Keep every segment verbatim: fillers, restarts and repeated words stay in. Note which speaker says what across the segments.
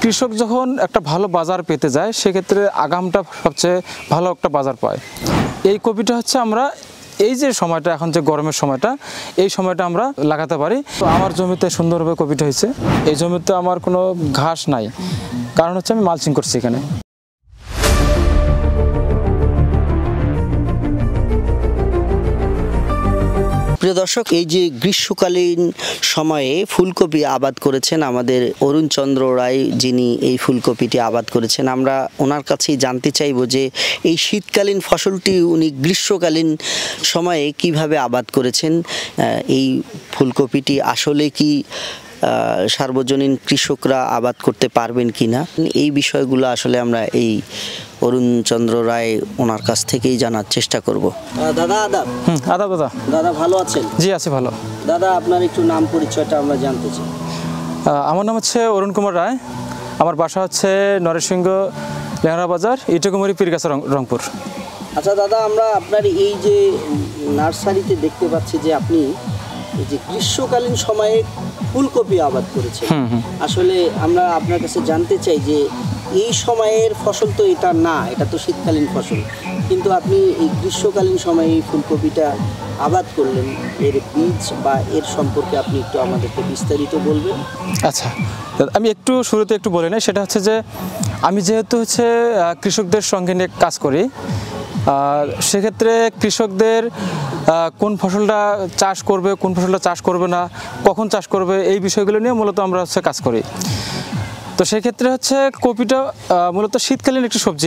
Speaker 1: কৃষক যখন একটা ভালো বাজার পেতে যায় সেক্ষেত্রে আগামটা সবচেয়ে ভালো একটা বাজার পায়। এই কপিটা হচ্ছে আমরা এই যে সময়টা এখন যে গরমের সময়টা এই সময়টা আমরা লাগাতে পারি। তো আমার জমিতে সুন্দরভাবে কপিটা হয়েছে। এই জমিতে আমার কোনো ঘাস নাই, কারণ হচ্ছে আমি মালচিং করছি এখানে।
Speaker 2: প্রিয় দর্শক, এই যে গ্রীষ্মকালীন সময়ে ফুলকপি আবাদ করেছেন আমাদের অরুণ চন্দ্র রায়, যিনি এই ফুলকপিটি আবাদ করেছেন, আমরা ওনার কাছেই জানতে চাইব যে এই শীতকালীন ফসলটি উনি গ্রীষ্মকালীন সময়ে কিভাবে আবাদ করেছেন। এই ফুলকপিটি আসলে কি সার্বজনীন কৃষকরা আবাদ করতে পারবেন কিনা, এই বিষয়গুলো আসলে আমরা এই অরুণ চন্দ্র রায় ওনার কাছ থেকেই জানার চেষ্টা করব। দাদা আদাব।
Speaker 1: হুম আদাব দাদা।
Speaker 2: দাদা ভালো আছেন?
Speaker 1: জি আছি ভালো।
Speaker 2: দাদা আপনার একটু নাম পরিচয়টা আমরা জানতে চাই।
Speaker 1: আমার নাম হচ্ছে অরুণ কুমার রায়। আমার বাসা হচ্ছে নরসিংহ লেহারা বাজার, ইটকুমারী পীরগাছা, রংপুর।
Speaker 2: আচ্ছা দাদা, আমরা আপনার এই যে নার্সারিতে দেখতে পাচ্ছি যে আপনি এই যে গ্রীষ্মকালীন সময়ে ফুলকপি আবাদ করেছেন। আসলে আমরা আপনার কাছে জানতে চাই যে এই সময়ের ফসল তো এটা না, এটা তো শীতকালীন ফসল, কিন্তু আপনি এই গ্রীষ্মকালীন সময়ে এই ফুলকপিটা আবাদ করলেন, এর বীজ বা এর সম্পর্কে আপনি একটু আমাদেরকে বিস্তারিত বলবেন।
Speaker 1: আচ্ছা, আমি একটু শুরুতে একটু বলে নিই। সেটা হচ্ছে যে আমি যেহেতু হচ্ছে কৃষকদের সঙ্গে নিয়ে কাজ করি, আর সেক্ষেত্রে কৃষকদের কোন ফসলটা চাষ করবে, কোন ফসলটা চাষ করবে না, কখন চাষ করবে, এই বিষয়গুলো নিয়ে মূলত আমরা হচ্ছে কাজ করি। তো সেক্ষেত্রে হচ্ছে কপিটা মূলত শীতকালীন একটি সবজি।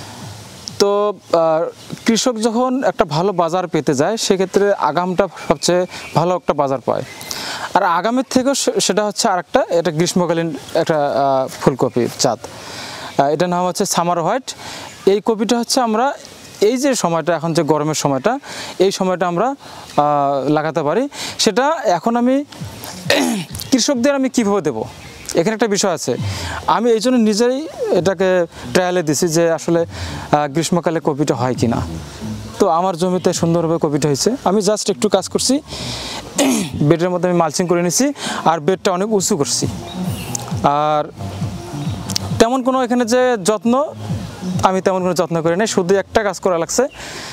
Speaker 1: তো কৃষক যখন একটা ভালো বাজার পেতে যায় সেক্ষেত্রে আগামটা সবচেয়ে ভালো একটা বাজার পায়। আর আগামের থেকেও সেটা হচ্ছে আরেকটা, এটা গ্রীষ্মকালীন একটা ফুলকপির জাত, এটার নাম হচ্ছে সামার হোয়াইট। এই কপিটা হচ্ছে আমরা এই যে সময়টা এখন যে গরমের সময়টা এই সময়টা আমরা লাগাতে পারি। সেটা এখন আমি কৃষকদের আমি কীভাবে দেবো, এখানে একটা বিষয় আছে। আমি এই জন্য নিজেই এটাকে ট্রায়ালে দিছি যে আসলে গ্রীষ্মকালে কপিটা হয় কি না। তো আমার জমিতে সুন্দরভাবে কপিটা হয়েছে। আমি জাস্ট একটু কাজ করছি, বেডের মধ্যে আমি মালচিং করে নিছি, আর বেডটা অনেক উঁচু করছি। আর তেমন কোনো এখানে যে যত্ন, আমি তেমন কোনো যত্ন করি নাই, শুধু একটা কাজ করা লাগছে।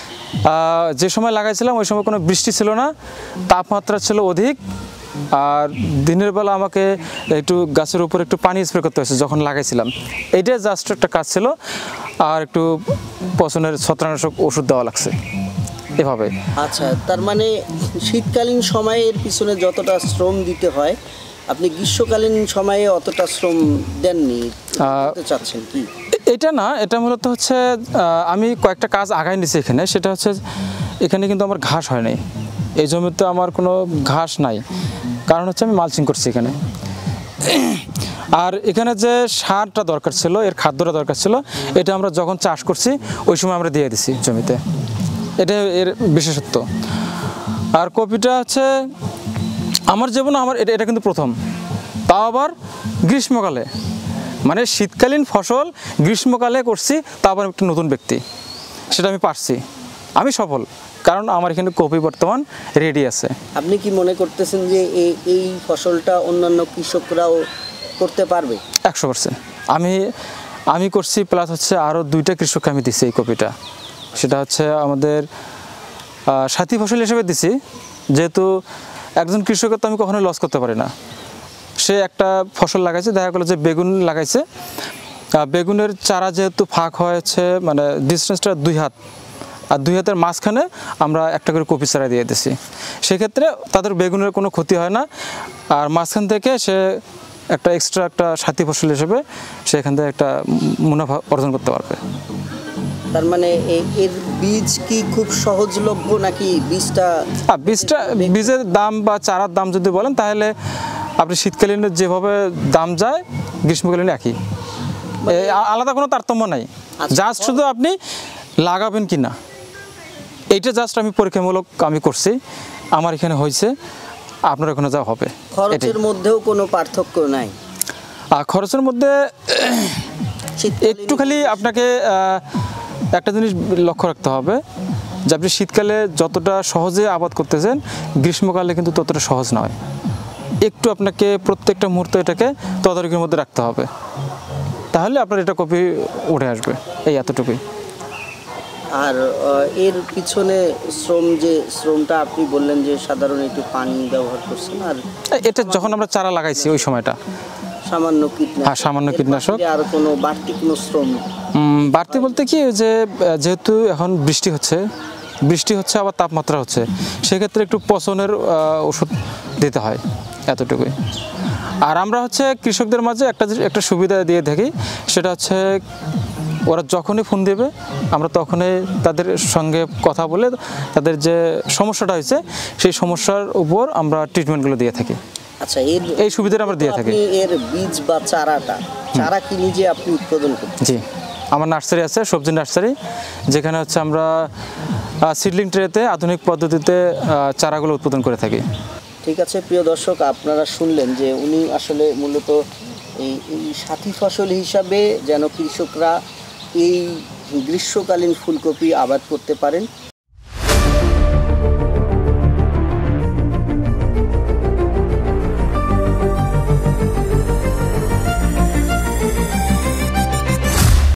Speaker 1: যে সময় লাগাইছিলাম ওই সময় কোনো বৃষ্টি ছিল না, তাপমাত্রা ছিল অধিক, আর দিনের বেলা আমাকে একটু গাছের উপর একটু পানি স্প্রে করতে হয়েছে যখন লাগাইছিলাম। এইটাই জাস্ট একটা কাজ ছিল, আর একটু পচনের ছত্রাকনাশক ওষুধ দেওয়া লাগছে এভাবে।
Speaker 2: আচ্ছা, তার মানে শীতকালীন সময়ে এর পিছনে যতটা শ্রম দিতে হয় আপনি গ্রীষ্মকালীন সময়ে অতটা শ্রম দেননি, চাচ্ছেন কি?
Speaker 1: এটা না, এটা মূলত হচ্ছে আমি কয়েকটা কাজ আগাই নিছি এখানে। সেটা হচ্ছে এখানে কিন্তু আমার ঘাস হয় নাই, এই জমিতে আমার কোনো ঘাস নাই, কারণ হচ্ছে আমি মালচিং করছি এখানে। আর এখানে যে সারটা দরকার ছিল, এর খাদ্যটা দরকার ছিল, এটা আমরা যখন চাষ করছি ওই সময় আমরা দিয়ে দিছি জমিতে, এটা এর বিশেষত্ব। আর কপিটা হচ্ছে আমার জীবনে আমার এটা এটা কিন্তু প্রথম, তাও আবার গ্রীষ্মকালে, মানে শীতকালীন ফসল গ্রীষ্মকালে করছি, তা আবার একটা নতুন ব্যক্তি, সেটা আমি পারছি, আমি সফল, কারণ আমার এখানে কপি বর্তমান রেডি আছে।
Speaker 2: আপনি কি মনে করতেছেন যে এই এই ফসলটা অন্যান্য কৃষকরাও করতে পারবে?
Speaker 1: একশো পার্সেন্ট আমি আমি করছি, প্লাস হচ্ছে আরও দুইটা কৃষককে আমি দিছি এই কপিটা। সেটা হচ্ছে আমাদের সাথী ফসল হিসেবে দিছি, যেহেতু একজন কৃষকের তো আমি কখনোই লস করতে পারি না। সে একটা ফসল লাগাইছে, দেখা গেলো যে বেগুন লাগাইছে, বেগুনের চারা যেহেতু ফাঁক হয়েছে, মানে ডিস্টেন্সটা দুই হাত, আর দুই হাতের মাঝখানে আমরা একটা করে কপি চারা দিয়ে দিছি। সেক্ষেত্রে তাদের বেগুনের কোনো ক্ষতি হয় না, আর মাঝখান থেকে সে একটা এক্সট্রা একটা সাথী ফসল হিসেবে সেখান থেকে একটা মুনাফা অর্জন করতে পারবে।
Speaker 2: তার মানে এর বীজ কি খুব সহজলভ্য নাকি বীজটা?
Speaker 1: বীজটা বীজের দাম বা চারার দাম যদি বলেন তাহলে আপনি শীতকালীন যেভাবে দাম যায় গ্রীষ্মকালীন একই, আলাদা কোনো তারতম্য নাই। জাস্ট শুধু আপনি লাগাবেন কি না, এইটা জাস্ট আমি পরীক্ষামূলক আমি করছি, আমার এখানে হয়েছে, আপনার এখানে যা হবে।
Speaker 2: খরচের মধ্যেও কোনো পার্থক্য নাই?
Speaker 1: আর খরচের মধ্যে একটু খালি আপনাকে একটা জিনিস লক্ষ্য রাখতে হবে যে আপনি শীতকালে যতটা সহজে আবাদ করতেছেন গ্রীষ্মকালে কিন্তু ততটা সহজ নয়। একটু আপনাকে প্রত্যেকটা মুহূর্তে এটাকে তদারকির মধ্যে রাখতে হবে। তাহলে আপনার এটা কপি উঠে আসবে, এই এতটুকুই।
Speaker 2: আর আহ, এর পিছনে শ্রম, যে শ্রমটা আপনি বললেন যে সাধারণ একটু পানি ব্যবহার করছেন, আর
Speaker 1: এটা যখন আমরা চারা লাগাইছি ওই সময়টা
Speaker 2: সামান্য কীটনাশক।
Speaker 1: হ্যাঁ, সামান্য কীটনাশক।
Speaker 2: আর কোনো বাড়তি কোনো শ্রম?
Speaker 1: উম, বাড়তি বলতে কি যে আহ, যেহেতু এখন বৃষ্টি হচ্ছে বৃষ্টি হচ্ছে আবার তাপমাত্রা হচ্ছে, সেক্ষেত্রে একটু পচনের আহ, ওষুধ দিতে হয়, এতটুকুই। আর আমরা হচ্ছে কৃষকদের মাঝে একটা যে- একটা সুবিধা দিয়ে থাকি, সেটা হচ্ছে ওরা যখনই ফোন দেবে আমরা তখনই তাদের সঙ্গে কথা বলে তাদের যে সমস্যাটা হয়েছে সেই সমস্যার উপর আমরা ট্রিটমেন্টগুলো দিয়ে থাকি।
Speaker 2: আচ্ছা, এর
Speaker 1: এই সুবিধাটা আমরা দিয়ে থাকি।
Speaker 2: আপনি এর বীজ বা চারাটা, চারা কি নিজে আপনি উৎপাদন করতে?
Speaker 1: জি, আমার নার্সারি আছে, সবজি নার্সারি, যেখানে হচ্ছে আমরা সিডলিং ট্রেতে আধুনিক পদ্ধতিতে আহ, চারাগুলো উৎপাদন করে থাকি।
Speaker 2: ঠিক আছে প্রিয় দর্শক, আপনারা শুনলেন যে উনি আসলে মূলত এই এই সাথী ফসল হিসাবে যেন কৃষকরা এই গ্রীষ্মকালীন ফুলকপি আবাদ করতে পারেন